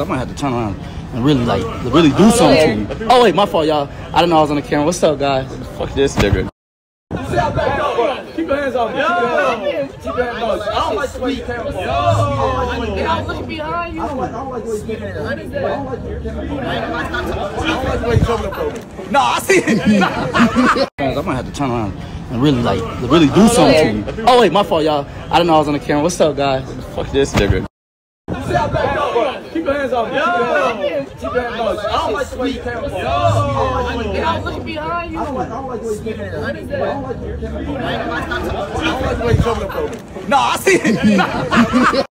I might have to turn around and really do something to you. Oh wait, my fault, y'all. I didn't know I was on the camera. What's up, guys? Fuck this nigga. Keep your hands off me. Keep your hands off me. I don't like the way you camera. I'm looking behind you. I don't like the way you camera. I don't like the way you coming up though. No, I see it. I might have to turn around and really do something to you. Oh wait, my fault, y'all. I didn't know I was on the camera. What's up, guys? Fuck this nigga. Keep your hands off me. Keep your hands off me. I don't like the way you camera. I'm looking behind you. I don't like the way you camera. I don't like the way you coming up though. No, I see it.